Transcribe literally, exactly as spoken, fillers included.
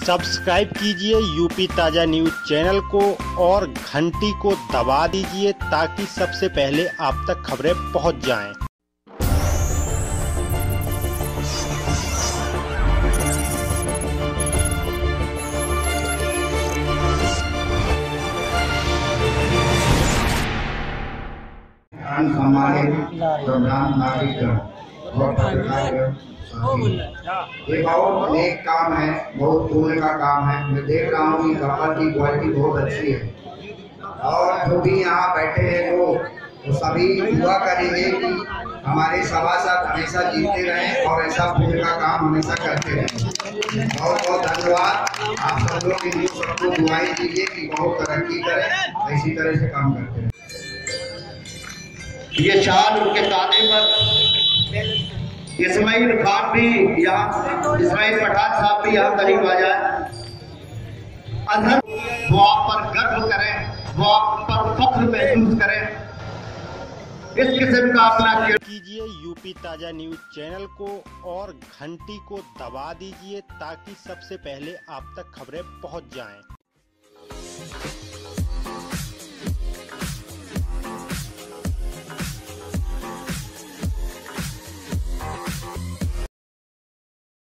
Subscribe कीजिए UP ताज़ा news channel को और घंटी को दबा दीजिए ताकि सबसे पहले आप तक खबरें पहुंच जाएं। सम्मानित प्रधान नागरिक और पत्रकार, ये बहुत नेक काम है, बहुत पुण्य का काम है। मैं देख रहा हूँ कि कपड़ा की क्वालिटी बहुत अच्छी है और जो भी यहाँ बैठे हैं लोग वो सभी दुआ करेंगे कि हमारे सभासद हमेशा जीते रहें और ऐसा पुण्य का काम हमेशा करते रहें। बहुत बहुत धन्यवाद। आप सब लोग इन सबको दुआएं दीजिए कि बहुत तरक्की करें, इसी तरह से काम करते रहें। ये शान उनके कांधे पर इस्माइल खान भी यहाँ, इस्माइल पठान साहब भी यहाँ करीब आ जाए। अजहर वो आप पर गर्व करें, वो आप पर फख्र महसूस करें। इस किस्म का अपना कीजिए यूपी ताज़ा न्यूज़ चैनल को और घंटी को दबा दीजिए ताकि सबसे पहले आप तक खबरें पहुंच जाएं।